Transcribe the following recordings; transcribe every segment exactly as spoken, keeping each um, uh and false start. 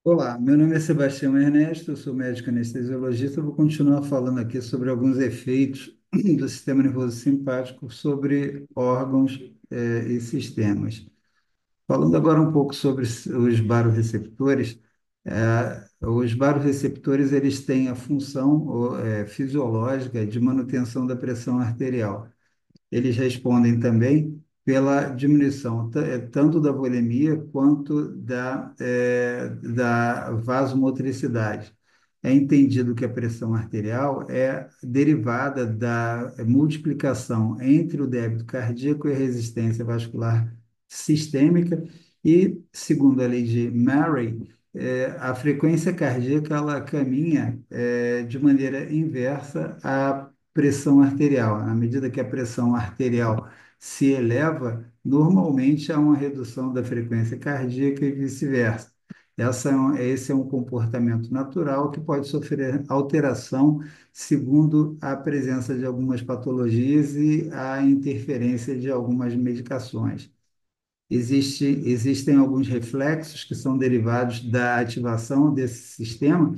Olá, meu nome é Sebastião Ernesto, eu sou médico anestesiologista. Eu vou continuar falando aqui sobre alguns efeitos do sistema nervoso simpático sobre órgãos eh, e sistemas. Falando agora um pouco sobre os os baroreceptores, eh, os baroreceptores eles têm a função ó, eh, fisiológica de manutenção da pressão arterial. Eles respondem também pela diminuição ta- eh, tanto da volemia quanto da, eh, da vasomotricidade. É entendido que a pressão arterial é derivada da multiplicação entre o débito cardíaco e a resistência vascular sistêmica, e, segundo a lei de Murray, eh, a frequência cardíaca ela caminha eh, de maneira inversa à pressão arterial. À medida que a pressão arterial se eleva, normalmente há uma redução da frequência cardíaca e vice-versa. Essa é um- esse é um comportamento natural que pode sofrer alteração segundo a presença de algumas patologias e a interferência de algumas medicações. Existe, existem alguns reflexos que são derivados da ativação desse sistema,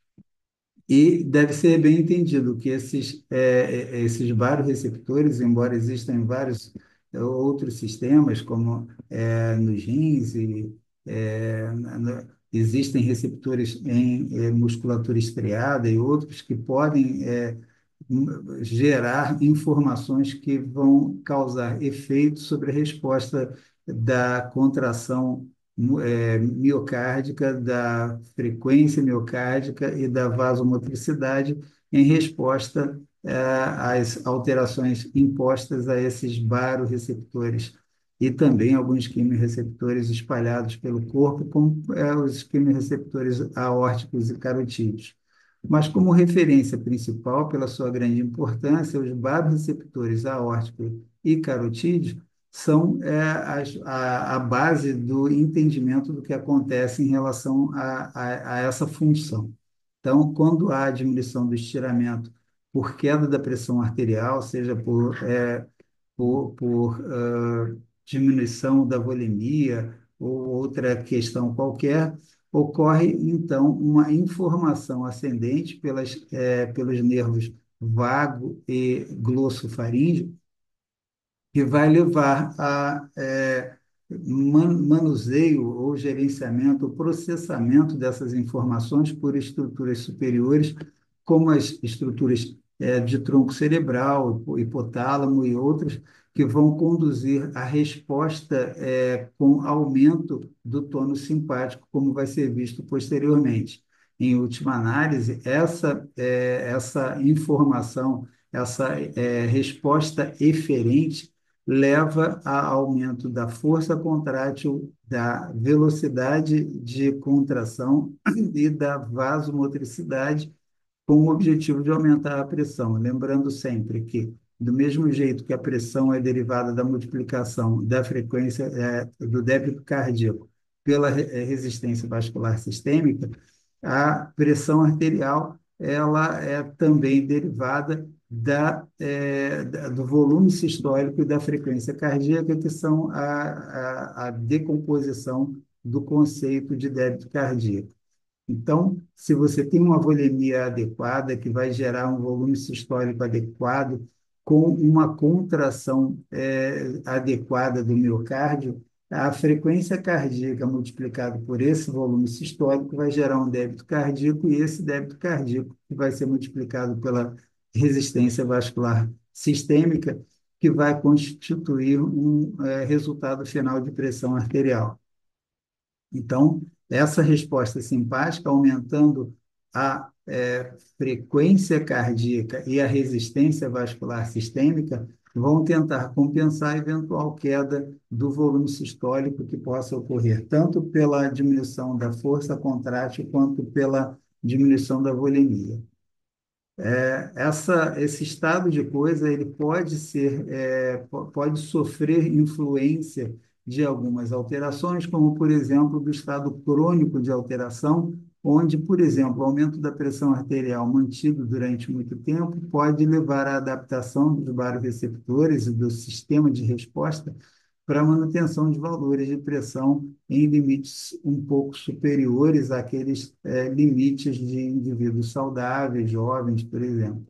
e deve ser bem entendido que esses, é, é, esses receptores, embora existam em vários é, outros sistemas, como é, nos rins, e, é, na- na- existem receptores em é, musculatura estriada e outros que podem é, m- gerar informações que vão causar efeito sobre a resposta da contração mu- é, miocárdica, da frequência miocárdica e da vasomotricidade em resposta é, às alterações impostas a esses baroreceptores e também alguns quimiorreceptores espalhados pelo corpo, como é, os quimiorreceptores aórticos e carotídeos. Mas como referência principal, pela sua grande importância, os baroreceptores aórticos e carotídeos são é, as- a, a base do entendimento do que acontece em relação a, a, a essa função. Então, quando há diminuição do estiramento por queda da pressão arterial, seja por, é, por, por ah, diminuição da volemia ou outra questão qualquer, ocorre então uma informação ascendente pelas, é, pelos nervos vago e glossofaríngeo, que vai levar a é, man- manuseio ou gerenciamento, ou processamento dessas informações por estruturas superiores, como as estruturas é, de tronco cerebral, hipotálamo e outras, que vão conduzir a resposta é, com aumento do tônus simpático, como vai ser visto posteriormente. Em última análise, essa, é, essa informação, essa é, resposta eferente leva a aumento da força contrátil, da velocidade de contração e da vasomotricidade, com o objetivo de aumentar a pressão. Lembrando sempre que, do mesmo jeito que a pressão é derivada da multiplicação da frequência é, do débito cardíaco pela re- eh, resistência vascular sistêmica, a pressão arterial ela é também derivada da, é, da- do volume sistólico e da frequência cardíaca, que são a, a, a decomposição do conceito de débito cardíaco. Então, se você tem uma volemia adequada, que vai gerar um volume sistólico adequado, com uma contração eh, adequada do miocárdio, a frequência cardíaca multiplicada por esse volume sistólico vai gerar um débito cardíaco, e esse débito cardíaco que vai ser multiplicado pela resistência vascular sistêmica, que vai constituir um eh, resultado final de pressão arterial. Então, essa resposta simpática, aumentando a eh, frequência cardíaca e a resistência vascular sistêmica, vão tentar compensar a eventual queda do volume sistólico que possa ocorrer, tanto pela diminuição da força contrátil quanto pela diminuição da volemia. É, essa, esse estado de coisa ele pode ser, é, po- pode sofrer influência de algumas alterações, como, por exemplo, do estado crônico de alteração, onde, por exemplo, o aumento da pressão arterial mantido durante muito tempo pode levar à adaptação dos baroreceptores e do sistema de resposta para manutenção de valores de pressão em limites um pouco superiores àqueles eh, limites de indivíduos saudáveis, jovens, por exemplo.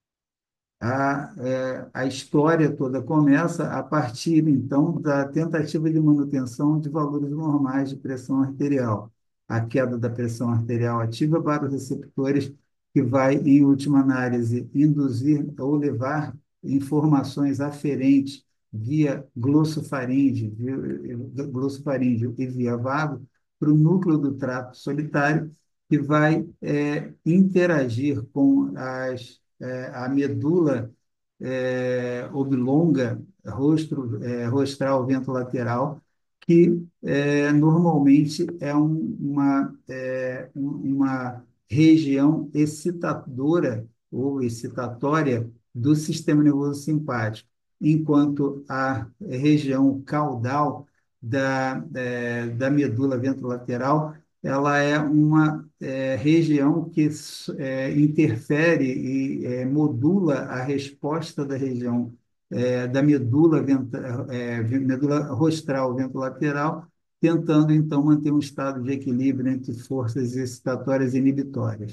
A, é, a história toda começa a partir, então, da tentativa de manutenção de valores normais de pressão arterial. A queda da pressão arterial ativa para os receptores, que vai, em última análise, induzir ou levar informações aferentes via glossofaríngeo, via, glossofaríngeo e via vago para o núcleo do trato solitário, que vai é, interagir com as é, a medula é, oblonga, rostro, é, rostral lateral, que é, normalmente é um, uma, é, uma região excitadora ou excitatória do sistema nervoso simpático, enquanto a região caudal da, é, da medula ventrolateral ela é uma é, região que é, interfere e é, modula a resposta da região é, da medula, é, medula rostral ventrolateral, tentando então manter um estado de equilíbrio entre forças excitatórias e inibitórias.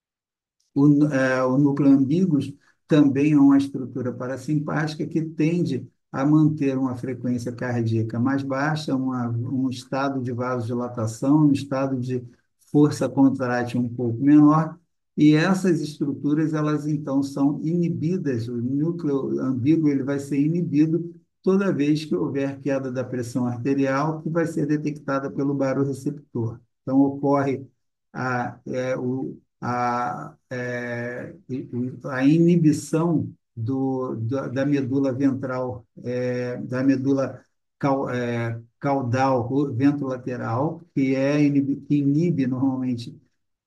O, é, o núcleo ambíguo também é uma estrutura parasimpática que tende a manter uma frequência cardíaca mais baixa, uma, um estado de vasodilatação, um estado de força contrátil um pouco menor, e essas estruturas, elas então são inibidas, o núcleo ambíguo ele vai ser inibido toda vez que houver queda da pressão arterial, que vai ser detectada pelo barorreceptor. Então, ocorre a, é, o, a, é, a inibição do, do, da medula ventral, é, da medula cal, é, caudal ventrolateral, que, é, que inibe normalmente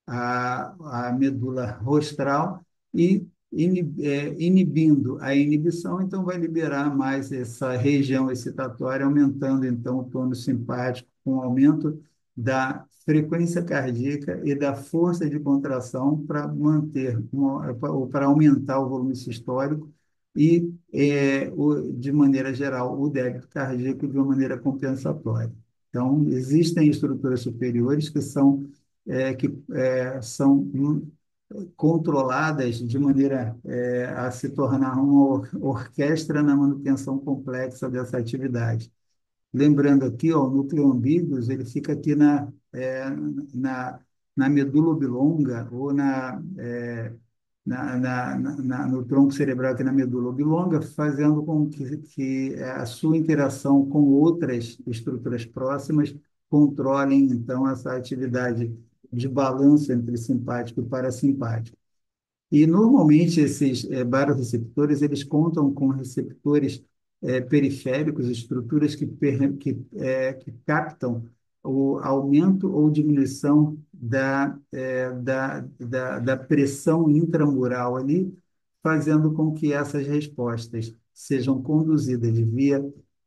a, a medula rostral e inib, é, inibindo a inibição, então vai liberar mais essa região excitatória, aumentando então o tônus simpático com aumento da frequência cardíaca e da força de contração para manter ou para aumentar o volume sistólico e, é, o, de maneira geral, o débito cardíaco de uma maneira compensatória. Então, existem estruturas superiores que são é, que é, são hum, controladas de maneira é, a se tornar uma or orquestra na manutenção complexa dessa atividade. Lembrando aqui, ó, o núcleo ambíguo, ele fica aqui na, é, na, na medula oblonga ou na, é, na, na, na, no tronco cerebral aqui na medula oblonga, fazendo com que, que a sua interação com outras estruturas próximas controlem, então, essa atividade de balanço entre simpático e parasimpático. E, normalmente, esses é, barorreceptores, eles contam com receptores é, periféricos, estruturas que, que, é, que captam o aumento ou diminuição da, é, da, da, da pressão intramural ali, fazendo com que essas respostas sejam conduzidas via,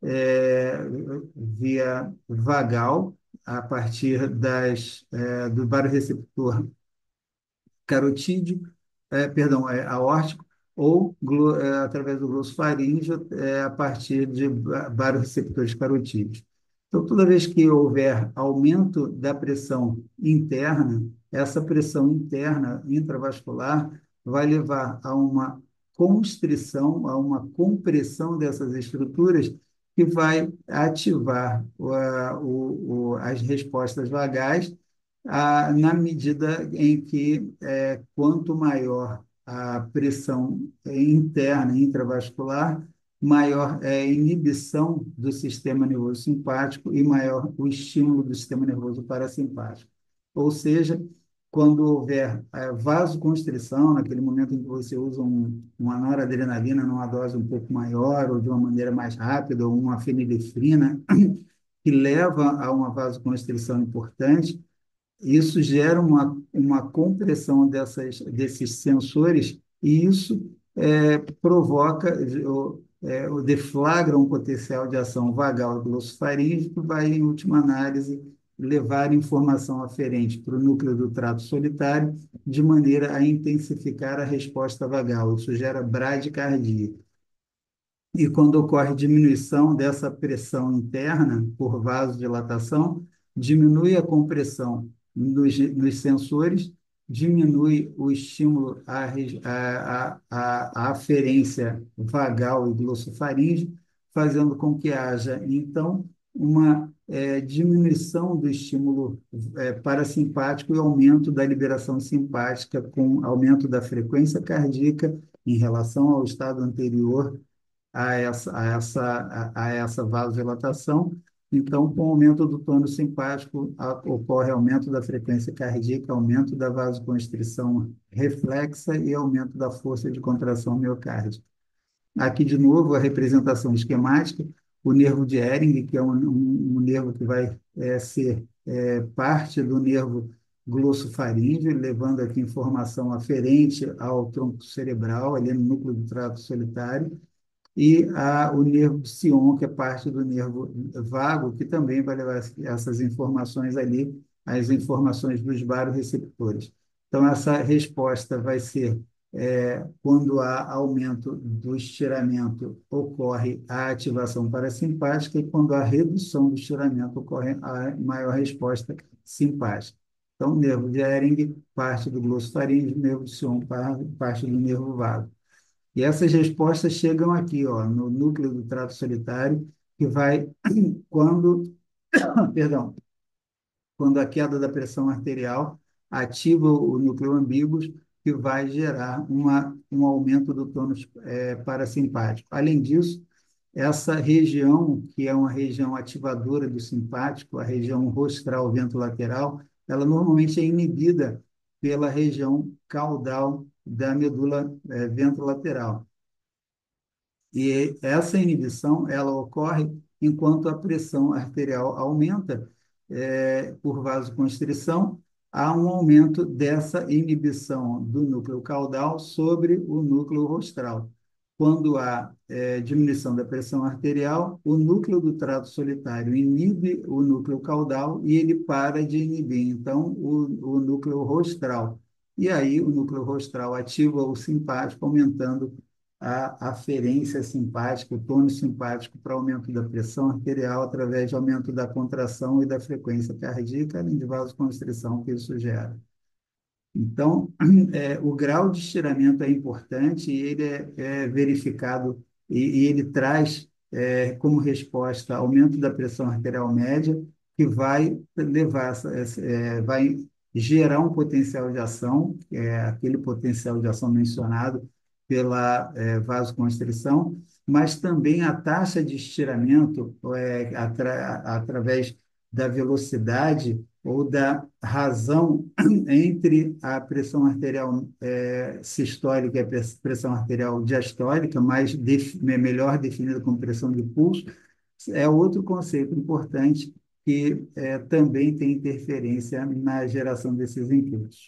é, via vagal, a partir das, é, do barorreceptor carotídeo, é, perdão, é, aórtico, ou glo, é, através do glossofaríngeo, é, a partir de barorreceptores carotídeos. Então, toda vez que houver aumento da pressão interna, essa pressão interna intravascular vai levar a uma constrição, a uma compressão dessas estruturas que vai ativar o, o, o, as respostas vagais ah, na medida em que, é, quanto maior a pressão interna intravascular, maior é a inibição do sistema nervoso simpático e maior o estímulo do sistema nervoso parasimpático. Ou seja, quando houver é, vasoconstrição, naquele momento em que você usa um, uma noradrenalina numa dose um pouco maior, ou de uma maneira mais rápida, ou uma fenilefrina, que leva a uma vasoconstrição importante, isso gera uma, uma compressão dessas, desses sensores e isso é, provoca, ou, é, ou deflagra um potencial de ação vagal glossofaríngeo que vai, em última análise, levar informação aferente para o núcleo do trato solitário, de maneira a intensificar a resposta vagal. Isso gera bradicardia. e quando ocorre diminuição dessa pressão interna por vasodilatação, diminui a compressão nos, nos sensores, diminui o estímulo à, regi- à, à, à aferência vagal e glossofaríngea, fazendo com que haja, então, uma eh, diminuição do estímulo eh, parasimpático e aumento da liberação simpática, com aumento da frequência cardíaca em relação ao estado anterior a essa, a essa, a, a essa vasodilatação. Então, com o aumento do tônus simpático, a, ocorre aumento da frequência cardíaca, aumento da vasoconstrição reflexa e aumento da força de contração miocárdica. Aqui, de novo, a representação esquemática, o nervo de Ehring, que é um, um, um nervo que vai é, ser é, parte do nervo glossofaríngeo, levando aqui informação aferente ao tronco cerebral, ali no núcleo do trato solitário, e a, o nervo Sion, que é parte do nervo vago, que também vai levar essas informações ali, as informações dos barorreceptores. Então, essa resposta vai ser, é, quando há aumento do estiramento, ocorre a ativação parasimpática, e quando há redução do estiramento, ocorre a maior resposta simpática. Então, o nervo de Ehring, parte do glossofaríngeo, nervo Sion, parte do nervo vago. E essas respostas chegam aqui, ó, no núcleo do trato solitário, que vai quando, perdão, quando a queda da pressão arterial ativa o núcleo ambíguo, que vai gerar uma, um aumento do tônus é, parasimpático. Além disso, essa região, que é uma região ativadora do simpático, a região rostral ventrolateral, ela normalmente é inibida pela região caudal da medula é, ventrolateral. E essa inibição, ela ocorre enquanto a pressão arterial aumenta é, por vasoconstrição, há um aumento dessa inibição do núcleo caudal sobre o núcleo rostral. Quando há é, diminuição da pressão arterial, o núcleo do trato solitário inibe o núcleo caudal e ele para de inibir, então, o, o núcleo rostral. E aí, o núcleo rostral ativa o simpático, aumentando a aferência simpática, o tônus simpático para aumento da pressão arterial através de aumento da contração e da frequência cardíaca, além de vasoconstrição que isso gera. Então, é, o grau de estiramento é importante e ele é, é verificado e, e ele traz é, como resposta aumento da pressão arterial média, que vai levar, essa, essa, é, vai gerar um potencial de ação, que é aquele potencial de ação mencionado pela é, vasoconstrição, mas também a taxa de estiramento é, atra, através da velocidade ou da razão entre a pressão arterial é, sistólica e a pressão arterial diastólica, mais def, melhor definida como pressão de pulso, é outro conceito importante que é, também tem interferência na geração desses inputs.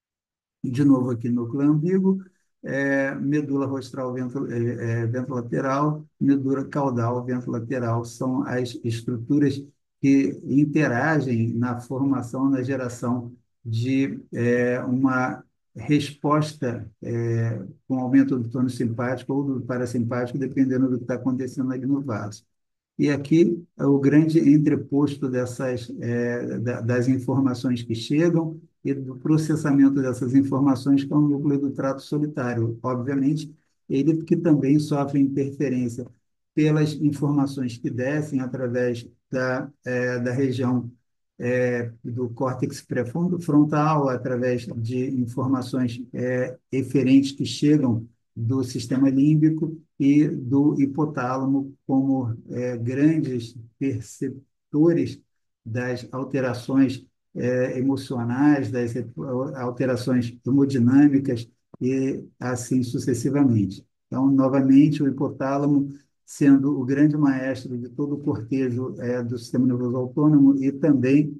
De novo aqui, núcleo ambíguo, é, medula rostral ventro, é, é, ventrolateral, medula caudal ventrolateral, são as estruturas que interagem na formação, na geração de é, uma resposta é, com aumento do tônus simpático ou do parasimpático, dependendo do que está acontecendo ali no vaso. E aqui é o grande entreposto dessas, é, da, das informações que chegam e do processamento dessas informações, que é o núcleo do trato solitário. Obviamente, ele que também sofre interferência pelas informações que descem através da, é, da região é, do córtex pré-frontal, através de informações é, eferentes que chegam do sistema límbico e do hipotálamo como é, grandes perceptores das alterações é, emocionais, das alterações hemodinâmicas e assim sucessivamente. Então, novamente, o hipotálamo sendo o grande maestro de todo o cortejo é, do sistema nervoso autônomo e também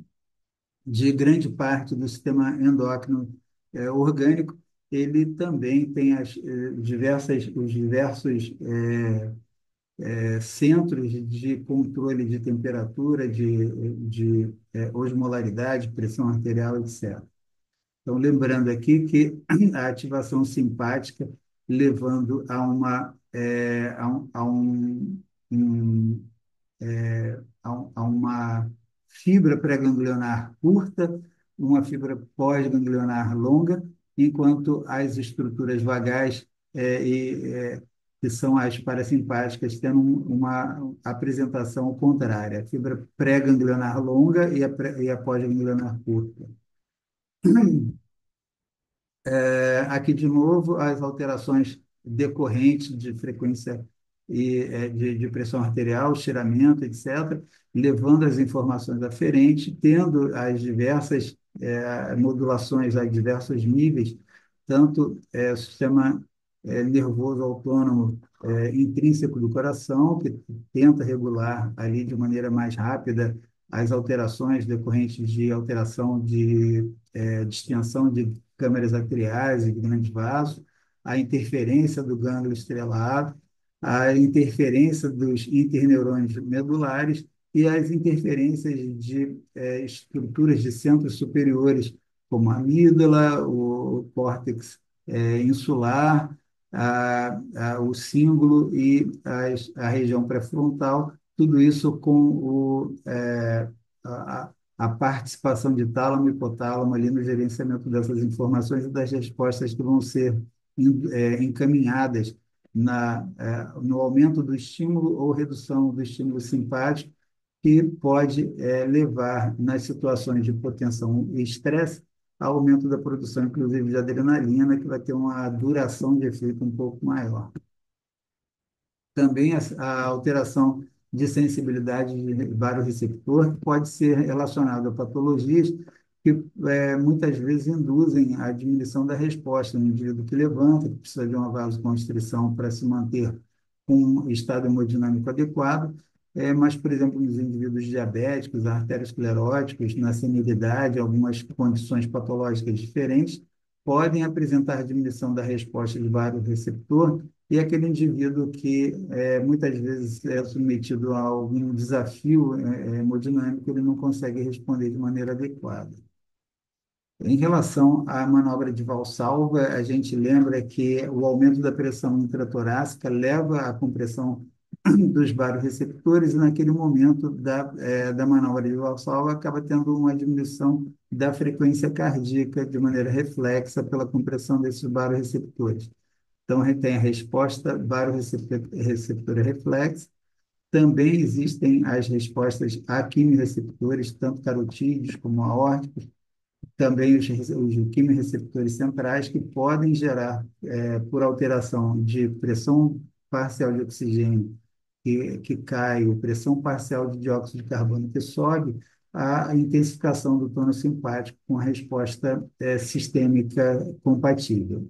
de grande parte do sistema endócrino é, orgânico, ele também tem as eh, diversas, os diversos é, é, centros de controle de temperatura, de, de é, osmolaridade, pressão arterial, etcétera. Então, lembrando aqui que a ativação simpática levando a uma, é, a um, a um, um a, um- a uma fibra pré-ganglionar curta, uma fibra pós-ganglionar longa, enquanto as estruturas vagais é, e, é, que são as parasimpáticas, tendo um- uma apresentação contrária, a fibra pré-ganglionar longa e a, pré- e a pós-ganglionar curta. É, aqui, de novo, as alterações decorrentes de frequência e, é, de, de pressão arterial, estiramento, etcétera, levando as informações aferentes, tendo as diversas é, modulações a diversos níveis, tanto é, sistema é, nervoso autônomo é, intrínseco do coração, que tenta regular ali de maneira mais rápida as alterações decorrentes de alteração de é, distensão de câmeras arteriais e grandes vasos, a interferência do gânglio estrelado, a interferência dos interneurônios medulares e as interferências de é, estruturas de centros superiores, como a amígdala, o córtex é, insular, a, a, o cíngulo e as, a região pré-frontal, tudo isso com o, é, a, a participação de tálamo e hipotálamo ali no gerenciamento dessas informações e das respostas que vão ser é, encaminhadas na, é, no aumento do estímulo ou redução do estímulo simpático, que pode é, levar, nas situações de hipotensão e estresse, ao aumento da produção, inclusive, de adrenalina, que vai ter uma duração de efeito um pouco maior. Também a, a alteração de sensibilidade de barorreceptor pode ser relacionada a patologias que é, muitas vezes induzem a diminuição da resposta no indivíduo que levanta, que precisa de uma vasoconstrição para se manter com um estado hemodinâmico adequado, é, mas, por exemplo, nos indivíduos diabéticos, arterioscleróticos, na senilidade, algumas condições patológicas diferentes, podem apresentar diminuição da resposta de barorreceptor e aquele indivíduo que é, muitas vezes é submetido a algum desafio é, hemodinâmico, ele não consegue responder de maneira adequada. Em relação à manobra de Valsalva, a gente lembra que o aumento da pressão intratorácica leva à compressão dos barorreceptores e naquele momento da, é, da manobra de Valsalva acaba tendo uma diminuição da frequência cardíaca de maneira reflexa pela compressão desses barorreceptores. Então, tem a resposta barorreceptora reflexa. Também existem as respostas a quimiorreceptores, tanto carotídeos como aórticos, também os, os quimiorreceptores centrais, que podem gerar, é, por alteração de pressão parcial de oxigênio que, que cai, ou pressão parcial de dióxido de carbono que sobe, a intensificação do tônus simpático com a resposta é, sistêmica compatível.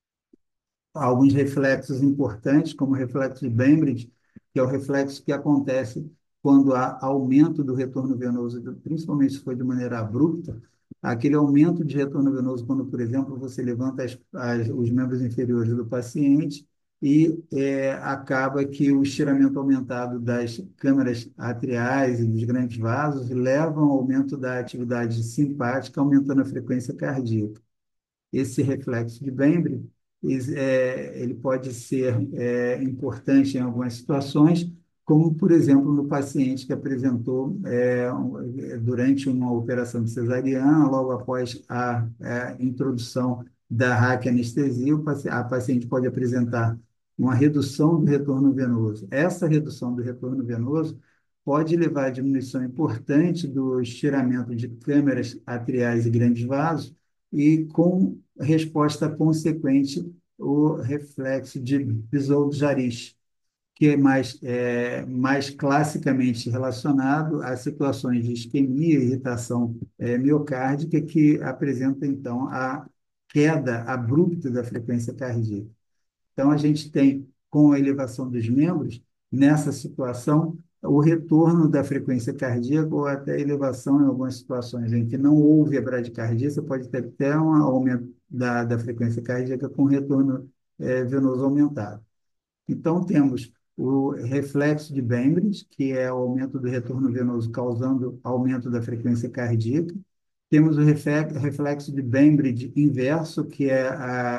Alguns reflexos importantes, como o reflexo de Bembridge, que é o reflexo que acontece quando há aumento do retorno venoso, principalmente se for de maneira abrupta, aquele aumento de retorno venoso, quando, por exemplo, você levanta as, as, os membros inferiores do paciente e é, acaba que o estiramento aumentado das câmaras atriais e dos grandes vasos leva ao aumento da atividade simpática, aumentando a frequência cardíaca. Esse reflexo de Bembry, é, ele pode ser é, importante em algumas situações, como, por exemplo, no paciente que apresentou é, durante uma operação de cesariana, logo após a, a introdução da raquianestesia, a paciente pode apresentar uma redução do retorno venoso. Essa redução do retorno venoso pode levar a diminuição importante do estiramento de câmeras atriais e grandes vasos, e com resposta consequente o reflexo de Bizold-Jarisch, que é mais, é mais classicamente relacionado a situações de isquemia e irritação é, miocárdica, que apresenta, então, a queda abrupta da frequência cardíaca. Então, a gente tem, com a elevação dos membros, nessa situação, o retorno da frequência cardíaca ou até elevação em algumas situações em que não houve a bradicardia, você pode ter até um aumento da, da frequência cardíaca com retorno é, venoso aumentado. Então, temos o reflexo de Bembridge, que é o aumento do retorno venoso causando aumento da frequência cardíaca. Temos o reflexo de Bembridge inverso, que é a,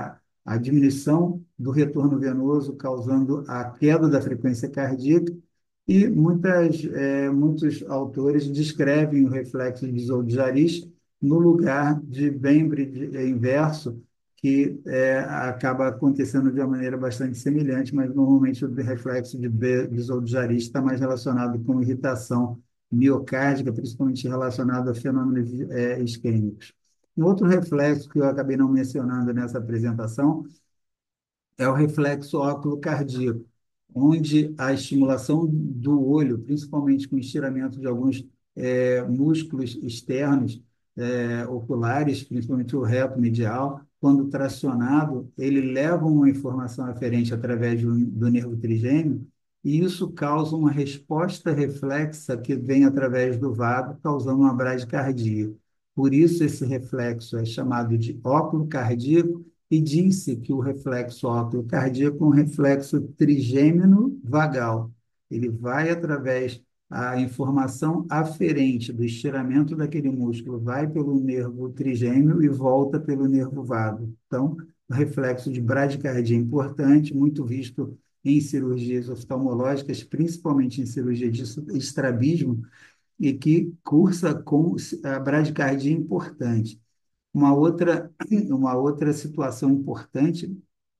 a diminuição do retorno venoso, causando a queda da frequência cardíaca, e muitas, eh, muitos autores descrevem o reflexo de Zoldyjaris no lugar de Bembre de- eh, inverso, que eh, acaba acontecendo de uma maneira bastante semelhante, mas normalmente o reflexo de, Be- de Zoldyjaris está mais relacionado com irritação miocárdica, principalmente relacionado a fenômenos eh, isquêmicos. Um outro reflexo que eu acabei não mencionando nessa apresentação é o reflexo óculo cardíaco, onde a estimulação do olho, principalmente com o estiramento de alguns eh, músculos externos eh, oculares, principalmente o reto medial, quando tracionado, ele leva uma informação aferente através do, do nervo trigêmeo, e isso causa uma resposta reflexa que vem através do vago, causando uma bradicardia. Por isso, esse reflexo é chamado de óculo cardíaco, e disse que o reflexo óculo cardíaco é um reflexo trigêmino vagal. Ele vai através a informação aferente do estiramento daquele músculo, vai pelo nervo trigêmeo e volta pelo nervo vago. Então, o reflexo de bradicardia é importante, muito visto em cirurgias oftalmológicas, principalmente em cirurgia de estrabismo, e que cursa com a bradicardia importante. Uma outra, uma outra situação importante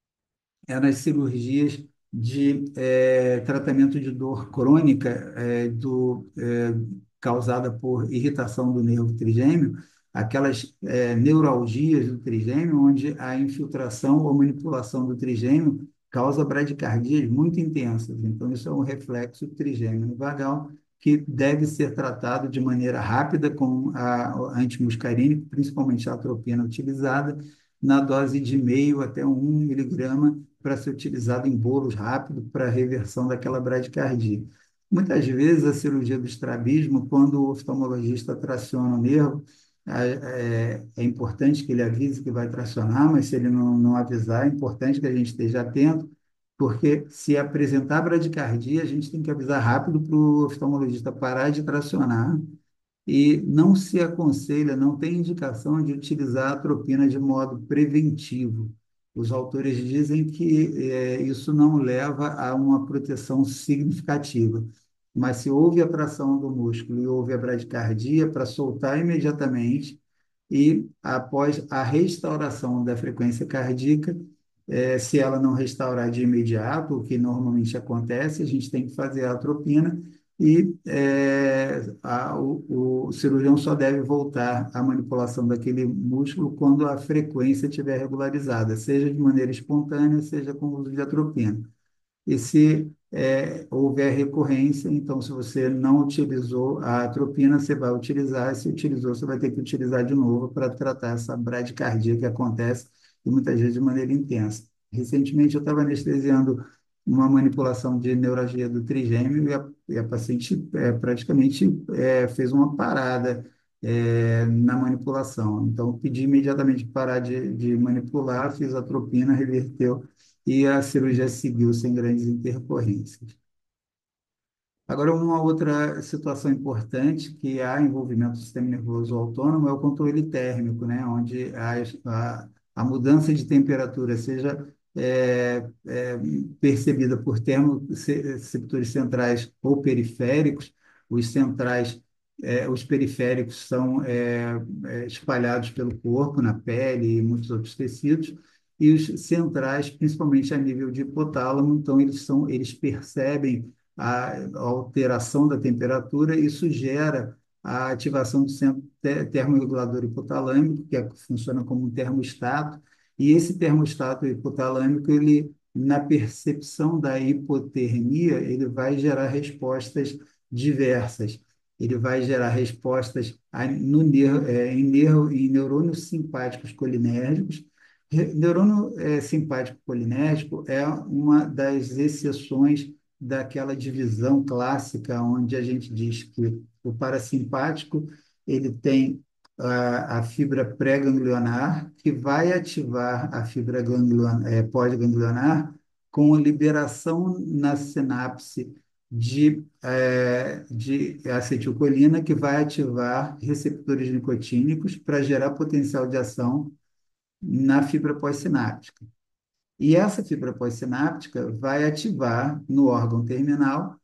é nas cirurgias de eh, tratamento de dor crônica eh, do, eh, causada por irritação do nervo trigêmeo, aquelas eh, neuralgias do trigêmeo, onde a infiltração ou manipulação do trigêmeo causa bradicardias muito intensas. Então, isso é um reflexo trigêmeo vagal que deve ser tratado de maneira rápida com a antimuscarínico, principalmente a atropina utilizada, na dose de meio até um miligrama para ser utilizado em bolos rápidos para reversão daquela bradicardia. Muitas vezes a cirurgia do estrabismo, quando o oftalmologista traciona o nervo, é, é importante que ele avise que vai tracionar, mas se ele não, não avisar, é importante que a gente esteja atento, porque se apresentar bradicardia, a gente tem que avisar rápido para o oftalmologista parar de tracionar, e não se aconselha, não tem indicação de utilizar a atropina de modo preventivo. Os autores dizem que eh, isso não leva a uma proteção significativa, mas se houve atração do músculo e houve a bradicardia, para soltar imediatamente e, após a restauração da frequência cardíaca, eh, se ela não restaurar de imediato, o que normalmente acontece, a gente tem que fazer a atropina e é, a, o, o cirurgião só deve voltar à manipulação daquele músculo quando a frequência estiver regularizada, seja de maneira espontânea, seja com o uso de atropina. E se é, houver recorrência, então, se você não utilizou a atropina, você vai utilizar, se utilizou, você vai ter que utilizar de novo para tratar essa bradicardia que acontece, e muitas vezes de maneira intensa. Recentemente, eu estava anestesiando uma manipulação de neuralgia do trigêmeo, e a, e a paciente é, praticamente é, fez uma parada é, na manipulação. Então, eu pedi imediatamente para parar de, de manipular, fiz a atropina, reverteu, e a cirurgia seguiu sem grandes intercorrências. Agora, uma outra situação importante que há envolvimento do sistema nervoso autônomo é o controle térmico, né? Onde a, a, a mudança de temperatura seja é, é, percebida por termoreceptores centrais ou periféricos. Os centrais, é, os periféricos são é, é, espalhados pelo corpo, na pele e muitos outros tecidos, e os centrais, principalmente a nível de hipotálamo, então eles são, eles percebem a alteração da temperatura, isso gera a ativação do centro termorregulador hipotalâmico, que é, funciona como um termostato, e esse termostato hipotalâmico, ele, na percepção da hipotermia, ele vai gerar respostas diversas. Ele vai gerar respostas a, no nervo, é, em, nervo, em neurônios simpáticos colinérgicos. Neurônio é, simpático colinérgico é uma das exceções daquela divisão clássica onde a gente diz que o parasimpático ele tem a, a fibra pré-ganglionar que vai ativar a fibra ganglion, é, pós-ganglionar com a liberação na sinapse de, é, de acetilcolina que vai ativar receptores nicotínicos para gerar potencial de ação na fibra pós-sináptica. E essa fibra pós-sináptica vai ativar no órgão terminal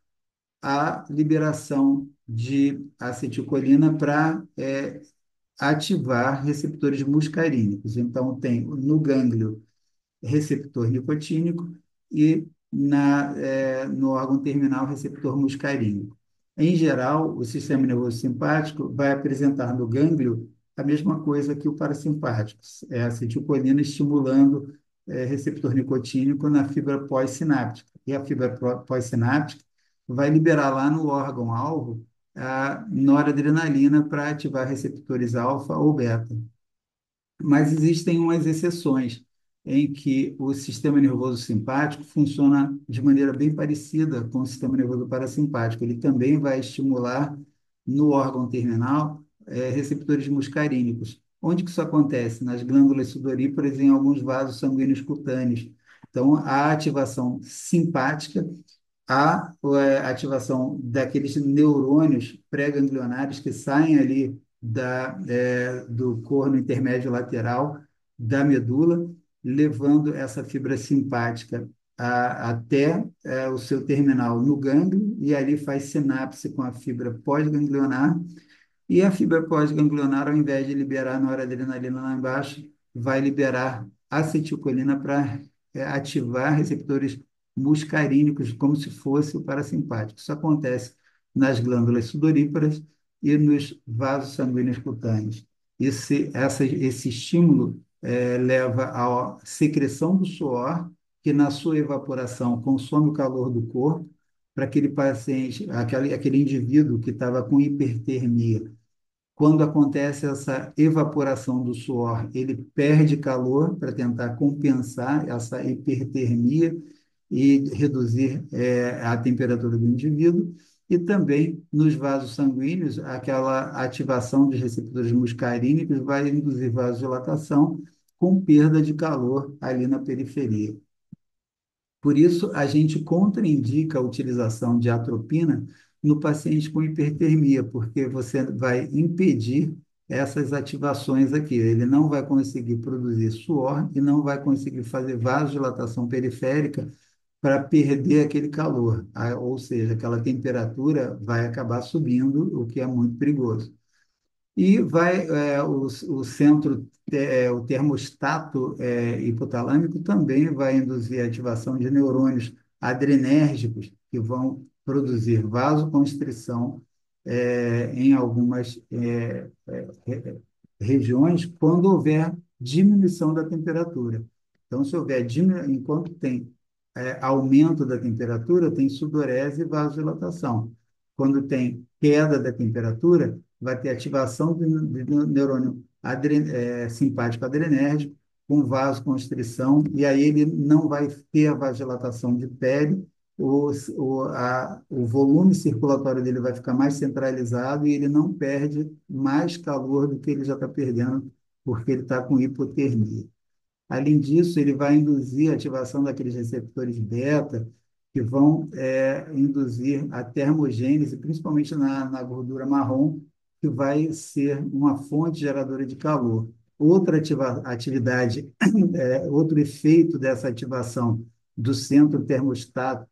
a liberação de acetilcolina para é, ativar receptores muscarínicos. Então, tem no gânglio receptor nicotínico e na, é, no órgão terminal receptor muscarínico. Em geral, o sistema nervoso simpático vai apresentar no gânglio a mesma coisa que o parasimpático, é a acetilcolina estimulando é, receptor nicotínico na fibra pós-sináptica. E a fibra pós-sináptica vai liberar lá no órgão-alvo a noradrenalina para ativar receptores alfa ou beta. Mas existem umas exceções em que o sistema nervoso simpático funciona de maneira bem parecida com o sistema nervoso parasimpático. Ele também vai estimular no órgão terminal eh, receptores muscarínicos. Onde que isso acontece? Nas glândulas sudoríparas e em alguns vasos sanguíneos cutâneos. Então, a ativação simpática a é, ativação daqueles neurônios pré-ganglionares que saem ali da, é, do corno intermédio lateral da medula, levando essa fibra simpática a, até é, o seu terminal no gânglio, e ali faz sinapse com a fibra pós-ganglionar, e a fibra pós-ganglionar, ao invés de liberar noradrenalina lá embaixo, vai liberar acetilcolina para é, ativar receptores muscarínicos, como se fosse o parasimpático. Isso acontece nas glândulas sudoríparas e nos vasos sanguíneos cutâneos. Esse, essa, esse estímulo é, leva à secreção do suor, que na sua evaporação consome o calor do corpo, para aquele paciente, aquele, aquele indivíduo que estava com hipertermia. Quando acontece essa evaporação do suor, ele perde calor para tentar compensar essa hipertermia e reduzir é, a temperatura do indivíduo. E também nos vasos sanguíneos, aquela ativação dos receptores muscarínicos vai induzir vasodilatação com perda de calor ali na periferia. Por isso, a gente contraindica a utilização de atropina no paciente com hipertermia, porque você vai impedir essas ativações aqui. Ele não vai conseguir produzir suor e não vai conseguir fazer vasodilatação periférica para perder aquele calor, a- ou seja, aquela temperatura vai acabar subindo, o que é muito perigoso. E vai é, o, o centro, é, o termostato é, hipotalâmico também vai induzir a ativação de neurônios adrenérgicos que vão produzir vasoconstrição é, em algumas é, é, re- regiões quando houver diminuição da temperatura. Então, se houver diminu... enquanto tem é, aumento da temperatura, tem sudorese e vasodilatação. Quando tem queda da temperatura, vai ter ativação do, do neurônio adre, é, simpático adrenérgico com vasoconstrição, e aí ele não vai ter a vasodilatação de pele, o, o, a, o volume circulatório dele vai ficar mais centralizado e ele não perde mais calor do que ele já está perdendo, porque ele está com hipotermia. Além disso, ele vai induzir a ativação daqueles receptores beta, que vão é, induzir a termogênese, principalmente na, na gordura marrom, que vai ser uma fonte geradora de calor. Outra ativa, atividade, é, outro efeito dessa ativação do centro termostático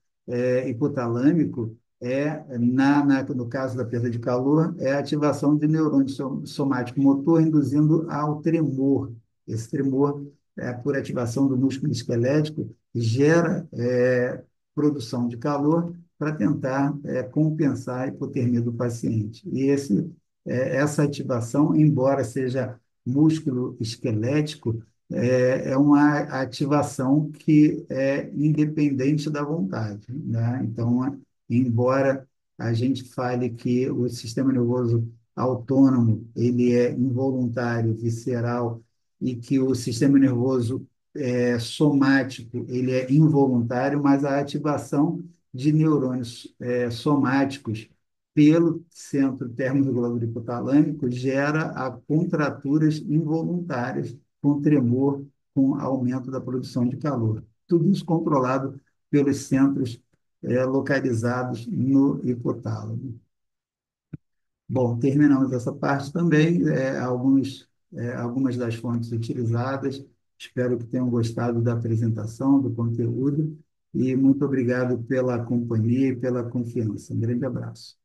é, hipotalâmico é, na, na, no caso da perda de calor, é a ativação de neurônio somático motor, induzindo ao tremor. Esse tremor, é, por ativação do músculo esquelético, gera é, produção de calor para tentar é, compensar a hipotermia do paciente. E esse, é, essa ativação, embora seja músculo esquelético, é, é uma ativação que é independente da vontade, né? Então, embora a gente fale que o sistema nervoso autônomo ele é involuntário, visceral, e que o sistema nervoso é, somático ele é involuntário, mas a ativação de neurônios é, somáticos pelo centro termorregulador hipotalâmico gera a contraturas involuntárias com tremor, com aumento da produção de calor. Tudo isso controlado pelos centros é, localizados no hipotálamo. Bom, terminamos essa parte também. É, alguns, é, algumas das fontes utilizadas. Espero que tenham gostado da apresentação, do conteúdo, e muito obrigado pela companhia e pela confiança. Um grande abraço.